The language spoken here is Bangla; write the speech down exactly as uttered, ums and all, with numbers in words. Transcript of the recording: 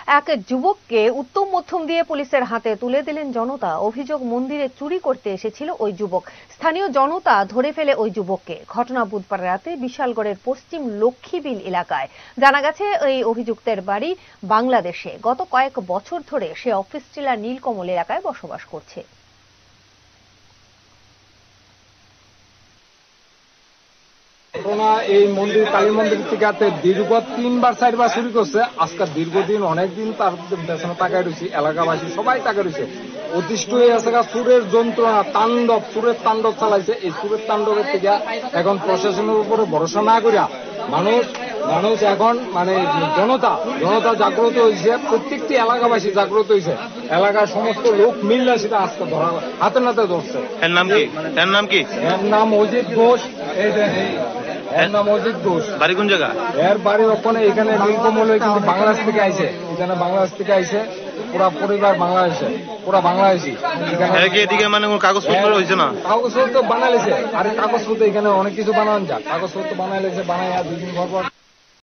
এক যুবককে উত্তম মধ্যম দিয়ে পুলিশের হাতে তুলে দিলেন জনতা। অভিযোগ, মন্দিরে চুরি করতে এসেছিল ওই যুবক। স্থানীয় জনতা ধরে ফেলে ওই যুবককে। ঘটনা বুধবার রাতে বিশালগড়ের পশ্চিম লক্ষ্মীবিল এলাকায়। জানা গেছে এই অভিযুক্তের বাড়ি বাংলাদেশে। গত কয়েক বছর ধরে সে অফিস টিলা নীলকমল এলাকায় বসবাস করছে। এই মন্দির কালী মন্দির থেকে দীর্ঘ তিনবার চারবার চুরি করছে। আজকে দীর্ঘদিন অনেকদিন তার পেছনে তাকায় রয়েছে, এলাকাবাসী সবাই তাকায় রয়েছে। অতিষ্ঠ হয়ে আছে, সুরের যন্ত্রণা, তাণ্ডব, সুরের তাণ্ডব চালাইছে। এই সুরের তাণ্ডবের থেকে এখন প্রশাসনের উপরে ভরসা না করিয়া মানুষ মানুষ এখন মানে জনতা জনতা জাগ্রত হয়েছে। প্রত্যেকটি এলাকাবাসী জাগ্রত হয়েছে। এলাকার সমস্ত লোক মিললে সেটা আজকে ধরা হাতে নাতে ধরছে। এর নাম কি? এর নাম কি? এর নাম অজিত ঘোষ। এই এর নাম অজিত ঘোষ। বাড়ি কোন জায়গা? এর বাড়ি ওখানে এখানে নীলকমল, কিন্তু বাংলাদেশ থেকে আইছে। এখানে বাংলাদেশ থেকে আইছে, পুরা পরিবার বাংলাদেশে, পুরা বাংলাদেশি। এদিকে মানে কাগজপত্র হয়েছে না? কাগজপত্র বানাইছে, আর কাগজপত্র এখানে অনেক কিছু বানান যায়। কাগজপত্র বানাইছে, বানাই আর দুদিন পর পর